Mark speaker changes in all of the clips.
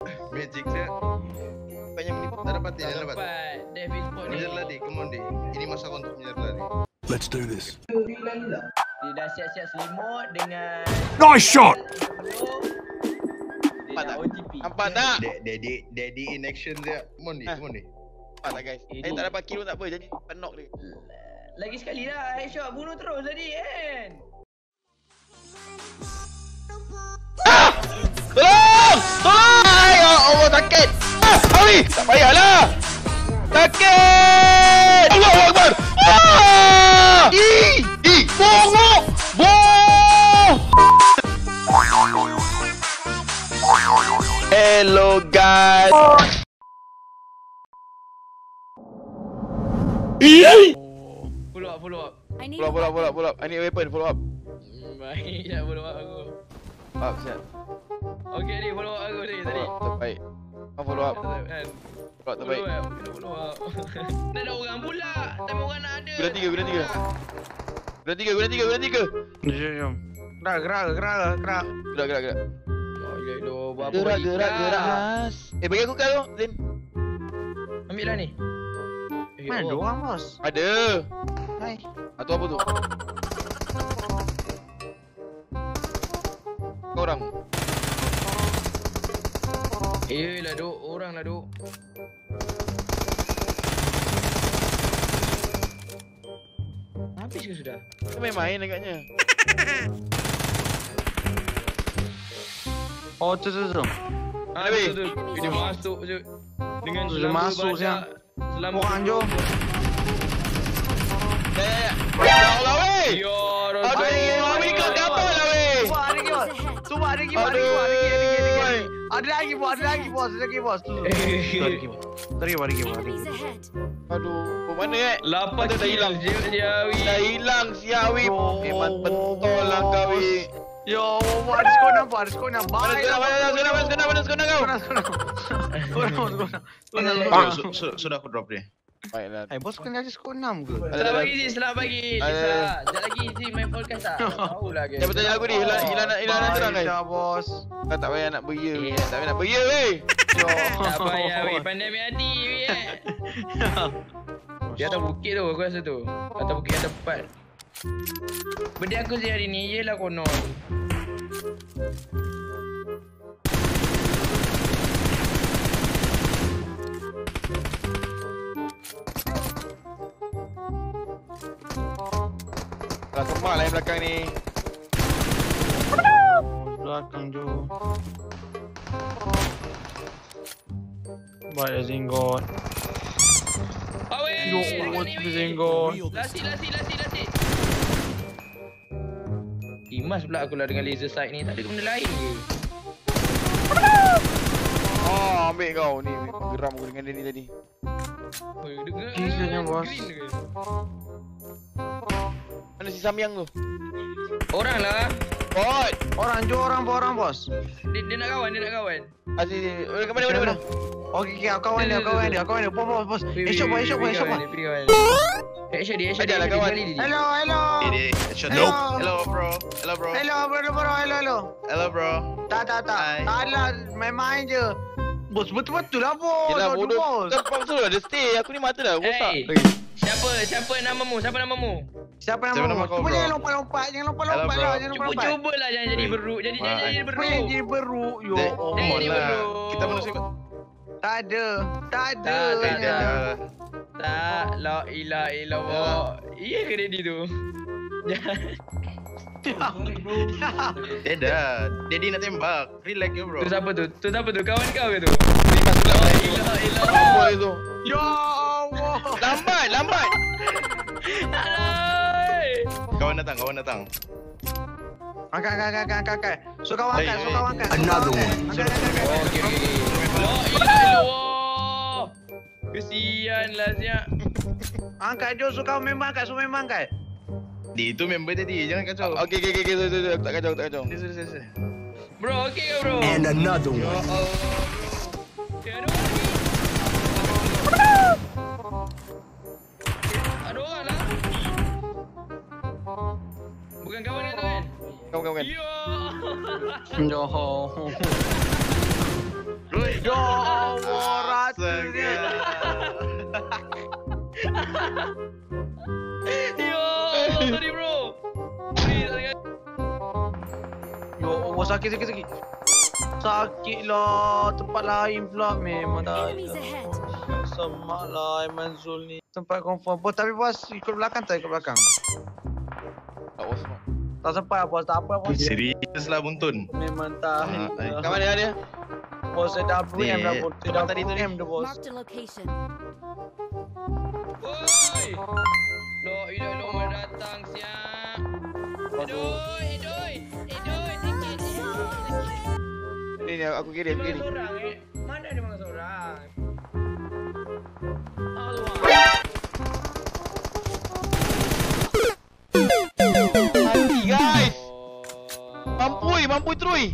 Speaker 1: Magic saya. Banyak menipu. Tak dapat dia, dapat.
Speaker 2: David Sport ni.
Speaker 1: Menjar lari, come on deh. Ini masa kau untuk menjar lari.
Speaker 3: Let's do this.
Speaker 2: Dia dah siap-siap selimut dengan
Speaker 3: Nice shot.
Speaker 2: dia nak OTP.
Speaker 4: Nampak tak?
Speaker 1: Daddy in action dia. Come on deh, come on deh.
Speaker 4: Nampak tak guys? Tak dapat kill pun tak apa, jadi penok dia.
Speaker 2: Lagi sekali lah headshot bunuh terus tadi kan.
Speaker 4: Tolong! Tolong! Ya Allah sakit! Awi! Tak payahlah! Sakit! Allahu Akbar! Bongok! Hello guys!
Speaker 2: Follow up.
Speaker 4: Follow up. I need a weapon, follow up.
Speaker 2: Baik, dah follow up aku.
Speaker 4: Up, siap.
Speaker 2: Okey ni follow up aku tadi.
Speaker 4: Terbaik. Follow up.
Speaker 2: Kan.
Speaker 4: Follow up terbaik.
Speaker 2: Follow up. Nak ada orang pula. Tapi orang nak ada.
Speaker 4: Guna tiga.
Speaker 1: Jom. Gerak.
Speaker 4: Gerak.
Speaker 2: Oh ya doh, berapa
Speaker 4: Gerak. Bagi aku kau, Zin.
Speaker 2: Ambil lah ni.
Speaker 1: Mana ada orang bos?
Speaker 4: Ada.
Speaker 1: Hai.
Speaker 4: Atau apa tu? Kau orang.
Speaker 2: Lah duk, orang lah duk. Habis ke sudah?
Speaker 4: Kau main-main agaknya.
Speaker 1: Oh tu.
Speaker 4: Habis.
Speaker 2: Dia masuk je. Dengan
Speaker 1: Dia masuk siang.
Speaker 2: Selama
Speaker 1: Orang jom.
Speaker 4: Ya Allah weh.
Speaker 2: Ya
Speaker 4: Aduh, Ami kau apa lah weh.
Speaker 1: Cuba ada lagi. Ada lagi bos.
Speaker 4: Aduh, mana
Speaker 2: Lapan
Speaker 4: dah hilang. Dah hilang si Awi. Memang betul lah kau weh.
Speaker 1: Yo, ada skor nampak.
Speaker 4: Mana skor kau?
Speaker 1: Sudah aku drop dia.
Speaker 4: Baiklah.
Speaker 1: Bos kena ada skor 6 ke?
Speaker 2: Selamat pagi. Lisa. Sekejap lagi Zee main podcast tak? Tahu lah guys.
Speaker 4: Dia bertanya aku ni, hilang nak terang guys.
Speaker 1: Bos.
Speaker 4: Kau tak payah nak beria. Tak payah nak beria weh.
Speaker 2: Tak payah weh. Pandai ambil hati weh. Dia atas bukit tu aku rasa tu. Atas bukit yang tepat. Benda aku Zee hari ni ialah konon.
Speaker 4: Lah semak lah yang belakang ni.
Speaker 1: Belakang jo. Baik Zinggot.
Speaker 2: Awet.
Speaker 1: Yo, Zinggot.
Speaker 2: Lasi. Imas pula aku lah dengan laser sight ni. Tak ada benda lain ke?
Speaker 4: Ambil kau ni. Geram aku dengan dia ni tadi.
Speaker 1: Gilanya bos.
Speaker 4: Mana si Samyang tu?
Speaker 2: Orang lah.
Speaker 4: Bot.
Speaker 1: Orang bos.
Speaker 2: Dia nak kawan.
Speaker 4: Asyik. Ke mana?
Speaker 1: Okey, kawan dia. Bos. Esok bos.
Speaker 2: Headshot dia.
Speaker 4: Adalah kawan.
Speaker 1: Hello.
Speaker 4: Hello bro.
Speaker 1: Hello bro. Tak. Taklah main je. Bos betul lah bos.
Speaker 4: Yelah bodoh.
Speaker 1: Bos.
Speaker 4: Kau betul ada stay. Aku ni mata dah rosak.
Speaker 2: Siapa namamu?
Speaker 1: Siapa nama kau? Jangan lompat lah.
Speaker 2: Cubalah jangan jadi beruk. Jadi beruk.
Speaker 1: Yo.
Speaker 2: Jadi beruk.
Speaker 1: Kita manusia kot. Tak ada.
Speaker 2: Tak. La ilaha illallah. Iya ke Daddy tu?
Speaker 1: Daddy nak tembak. Relax ya bro.
Speaker 2: Tu siapa tu? Kawan kau ke tu?
Speaker 4: La
Speaker 2: ilaha illallah.
Speaker 4: Apa itu?
Speaker 1: Ya Allah.
Speaker 4: Lambat.
Speaker 2: Alai.
Speaker 1: Kawan datang.
Speaker 5: Angkat. So kawan angkat.
Speaker 3: Another one.
Speaker 2: Okey. La ilaha illallah. Kesian lah siap.
Speaker 5: Angkat Jo, so kau memang angkat.
Speaker 1: Dia itu member tadi, jangan kacau.
Speaker 4: Okey. Aku tak kacau.
Speaker 1: Selesai.
Speaker 2: Bro, okey ke bro?
Speaker 3: And another
Speaker 2: Ya
Speaker 3: one.
Speaker 2: Allah. Ada orang lah. Bukan kawan kau tu kan?
Speaker 4: Kawan.
Speaker 2: Ya.
Speaker 5: Johor.
Speaker 1: Roy. Ya Allah, ratunya.
Speaker 2: Yo, sorry bro.
Speaker 1: Ya Allah, sakit. Sakit lah, tempat lain pula memang dah.
Speaker 6: Enemies ahead.
Speaker 1: Semak lah Aiman Zul ni. Tempat confirm. Bos, tapi bos ikut belakang tak ikut belakang?
Speaker 4: Tak was.
Speaker 1: Tak sempat bos, tak apa bos.
Speaker 7: Serius lah Buntun.
Speaker 1: Memang tak.
Speaker 4: Kat mana dia?
Speaker 1: Bos saya dah PM dah bos. Saya dah
Speaker 4: tadi tu ni.
Speaker 1: PM dah bos.
Speaker 6: Marked a location.
Speaker 2: Oi. La ilaha illallah datang siap. Edoi. Sikit.
Speaker 4: Ni aku kirim
Speaker 2: Mana
Speaker 4: gini.
Speaker 2: seorang Mana dia mana seorang?
Speaker 4: Mati guys. Mampui Trui.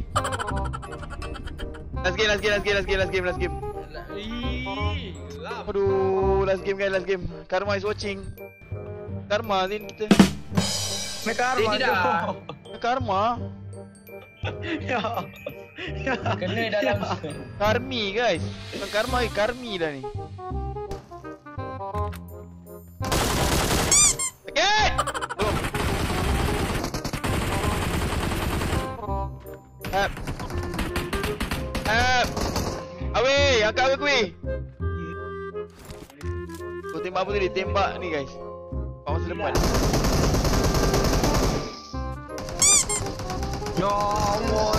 Speaker 4: Last game.
Speaker 2: Gelap.
Speaker 4: Aduh, last game. Karma is watching. Karma ni kita.
Speaker 1: Mereka arwah
Speaker 2: Tidak.
Speaker 1: je.
Speaker 4: Karma.
Speaker 1: Ya.
Speaker 2: Kena dalam.
Speaker 4: Karmi guys. Bukan Karma, Karmi dah ni. Okay. Awe, angkat aku weh. Kau tembak apa tadi? Tembak ni guys. Pak masa depan.
Speaker 1: Ya Allah.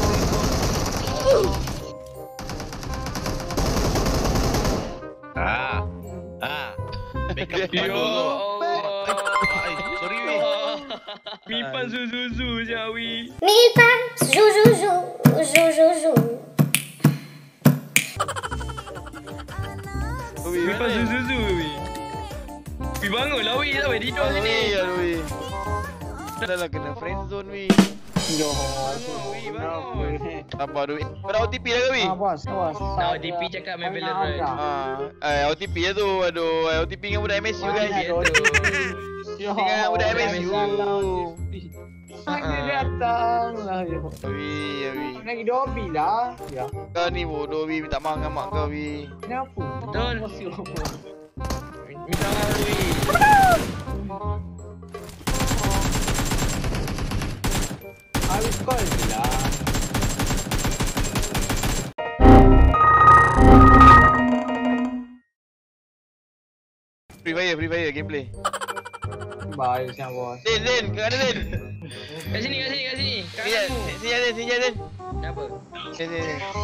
Speaker 7: Backup
Speaker 2: Ya
Speaker 7: dulu.
Speaker 2: Allah.
Speaker 7: Sorry weh.
Speaker 2: Mipan zu Jawi.
Speaker 8: Mi fa zu zu zu zu zu zu.
Speaker 2: Mipan zu wi. Wi bangunlah wi, tak boleh tidur sini.
Speaker 4: Aduh. Dah lah kena friend zone weh.
Speaker 1: Ya
Speaker 2: Wi bangun.
Speaker 4: Apa duit? Kau dah OTP dah ke weh?
Speaker 1: bos.
Speaker 2: Nah, DP cakap main Valorant.
Speaker 4: OTP je tu. Aduh, OTP dengan budak MSU guys.
Speaker 2: Dia tu.
Speaker 4: Dengan budak MSU.
Speaker 1: Dia datang lah.
Speaker 4: Awi.
Speaker 1: Lagi dobi lah. Ya.
Speaker 4: Kau ni bodoh weh, minta maaf dengan mak kau weh.
Speaker 1: Kenapa?
Speaker 2: Betul. Minta maaf wi.
Speaker 1: Harus call je lah.
Speaker 4: Free Fire gameplay.
Speaker 1: Baik siang bos.
Speaker 4: Din, kat mana Din?
Speaker 2: Kat sini. Kat
Speaker 4: Sini
Speaker 2: kamu.
Speaker 4: Din.
Speaker 2: Kenapa?
Speaker 4: Sini.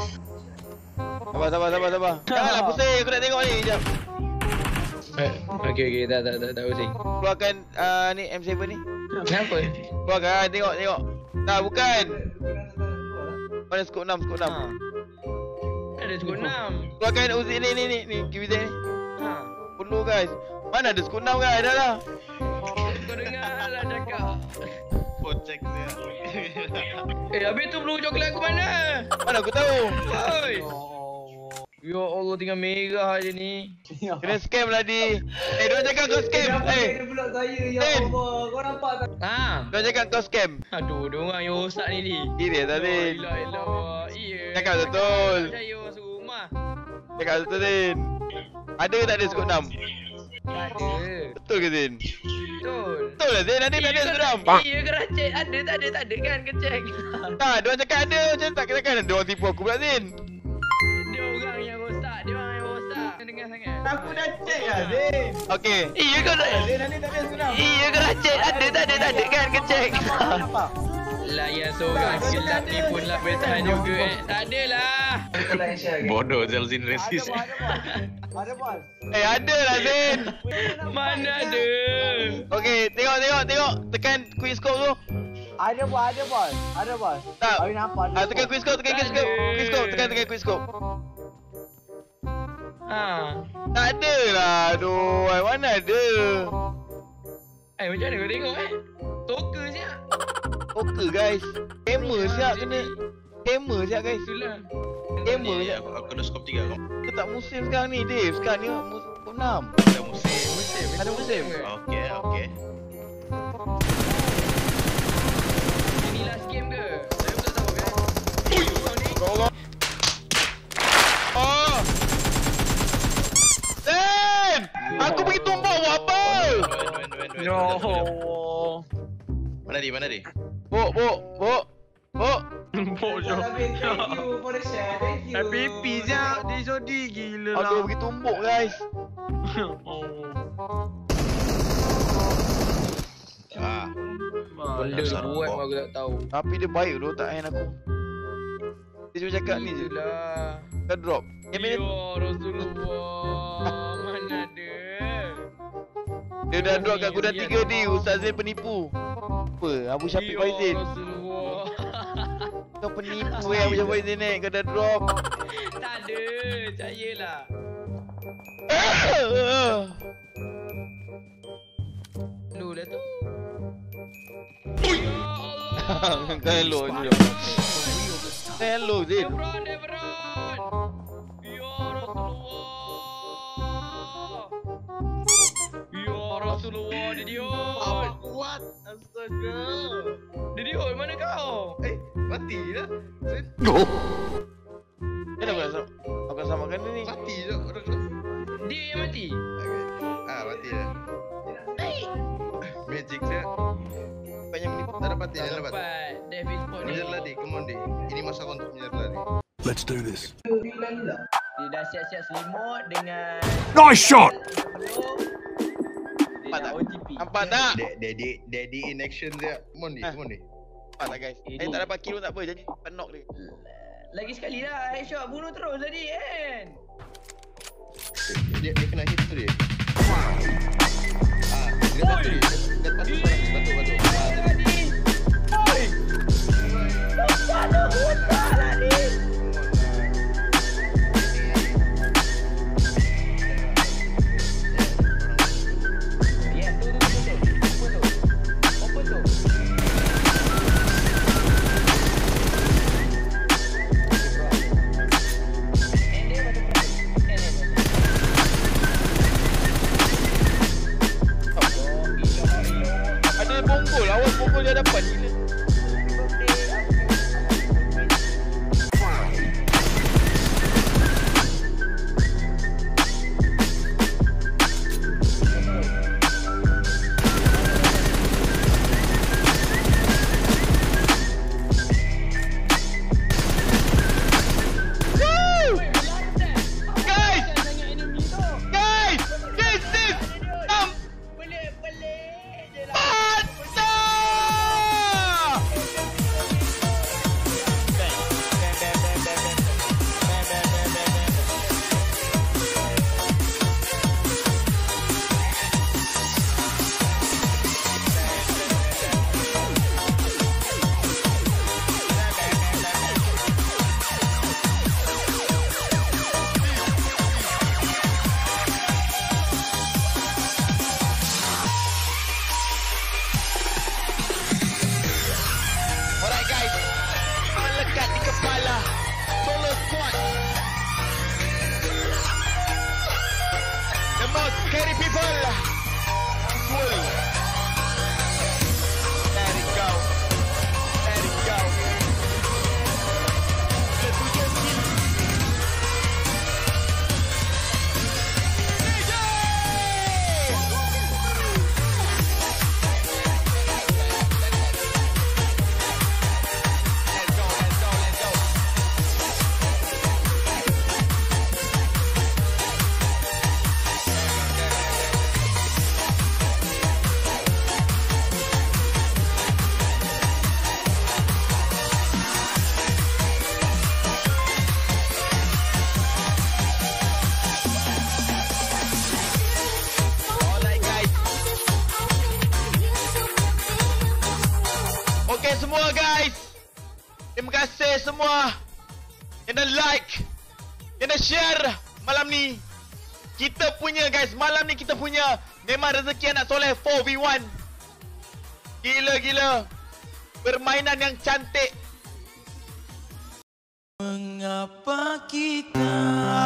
Speaker 4: Sabar. Janganlah pusing, aku nak tengok ni sekejap.
Speaker 2: Okey, tak pusing.
Speaker 4: Keluarkan ni M7 ni.
Speaker 2: Kenapa?
Speaker 4: Keluarkan, tengok. Tak, bukan. Mana skop 6.
Speaker 2: Ada skop 6.
Speaker 4: Keluarkan Uzi ni, QZ ni.
Speaker 2: Ha.
Speaker 4: Perlu guys. Mana ada skop 6 guys, dah lah.
Speaker 2: Kau dengar lah cakap.
Speaker 7: Kocek dia.
Speaker 2: Habis tu peluru coklat aku mana?
Speaker 4: Mana aku tahu.
Speaker 2: Oi. Ya Allah, tinggal merah je ni.
Speaker 4: Kena scam lah di. Diorang cakap kau scam.
Speaker 1: Pula saya ya
Speaker 4: Din.
Speaker 1: Allah. Kau nampak tak?
Speaker 2: Ha.
Speaker 4: Diorang cakap kau scam.
Speaker 2: Aduh, diorang yang rosak ni ni.
Speaker 4: Serius tak Din?
Speaker 2: Ilah. Iya.
Speaker 4: Cakap betul.
Speaker 2: Tak percaya orang serumah.
Speaker 4: Cakap betul Din. Ada ke tak ada skop 6?
Speaker 2: Tak ada.
Speaker 4: Betul ke Din?
Speaker 2: Betul.
Speaker 4: Betul lah Din, ada tak ada skop 6?
Speaker 2: Iya ke Racik? Ada kan? Kecek.
Speaker 4: Tak, diorang cakap ada. Macam tak kena kan diorang tipu aku pula Din.
Speaker 2: Dia orang yang rosak. Dengar sangat.
Speaker 1: Aku dah check lah Din.
Speaker 4: Okey.
Speaker 2: Iya ke Racik?
Speaker 1: Din nanti tak ada senang.
Speaker 2: Iya ke Racik? Ada kan? Kecek.
Speaker 1: Nampak?
Speaker 2: Lah yang seorang gelap ni pun lah bertahan juga Tak adalah.
Speaker 7: Bodoh Zalzin resist.
Speaker 1: Ada bos.
Speaker 4: Ada lah Din.
Speaker 2: Mana ada.
Speaker 4: Okey, tengok. Tekan quick scope tu.
Speaker 1: Ada bos.
Speaker 4: Tak.
Speaker 1: Abi nampak.
Speaker 4: Tekan quick scope. Tekan quick scope.
Speaker 2: Ha.
Speaker 4: Tak ada lah. Aduh, mana ada?
Speaker 2: Macam mana kau tengok Toker siap.
Speaker 4: Okey guys. Gamer siap kena. Gamer siap guys.
Speaker 2: Itulah.
Speaker 4: Gamer siap.
Speaker 7: Aku ada skop 3 kau.
Speaker 4: Kita tak musim sekarang ni Dave. Sekarang ni musim 6.
Speaker 7: Ada musim.
Speaker 4: Ada musim.
Speaker 7: Okey.
Speaker 2: Ini last game ke? Saya pun tak tahu kan.
Speaker 4: Allah. Oh,
Speaker 1: Ya Allah.
Speaker 7: Mana dia?
Speaker 4: Bo.
Speaker 1: Bodoh. FPP je. Dia sodi gila lah.
Speaker 4: Aduh, pergi tumbuk guys.
Speaker 7: Ah,
Speaker 2: Benda
Speaker 7: Dasar
Speaker 2: buat
Speaker 7: bom.
Speaker 2: aku tak tahu.
Speaker 4: Tapi dia baik tu tak hand aku. Dia cuma cakap ni je.
Speaker 2: Itulah.
Speaker 4: Kita drop.
Speaker 2: Ya Rasulullah. Mana ada?
Speaker 4: Dia dah drop kat kuda 3D. Ustaz Zain penipu. Apa? Abu Syafiq Faizin.
Speaker 2: Rasulullah.
Speaker 4: Kau penipu Abu Syafiq Faizin ni. Kau dah drop.
Speaker 2: Tak ada. Percayalah. Lu dah tu. Ya Allah.
Speaker 4: Kau hello je. Hello Zain.
Speaker 2: Devron. Ya Rasulullah. Ya Rasulullah. Didion.
Speaker 7: kuat. Astaga.
Speaker 2: Didion, mana kau?
Speaker 7: Mati dah.
Speaker 4: Kenapa aku samakan dia ni?
Speaker 7: Mati je orang kelas.
Speaker 2: Dia yang mati.
Speaker 7: Mati dah. Magic saya.
Speaker 4: Banyak menipu.
Speaker 7: Tak dapat dia dapat.
Speaker 2: Dapat. Devil Spot ni.
Speaker 7: Menjar lari, come on deh. Ini masa kau untuk menjar lari.
Speaker 3: Let's do this.
Speaker 2: Dia dah siap-siap selimut dengan
Speaker 3: Nice shot!
Speaker 4: Nampak tak?
Speaker 2: OTP.
Speaker 4: Nampak tak?
Speaker 7: Daddy in action dia. Come on deh.
Speaker 4: Nampak tak guys? Saya tak dapat kill pun tak apa. Janji penok dia.
Speaker 2: Lagi sekali lah. Headshot bunuh terus tadi kan.
Speaker 7: Dia kena hit tu dia. Dia batu dia. Dia batu.
Speaker 4: Ada bonggol. Awas bonggol dia dapat. Gila. Carry people. Full. Let it go. Let it go. Okay semua guys. Terima kasih semua yang dah like, yang dah share malam ni. Kita punya guys, malam ni kita punya memang rezeki anak soleh 4v1. Gila-gila. Permainan yang cantik.
Speaker 6: Mengapa kita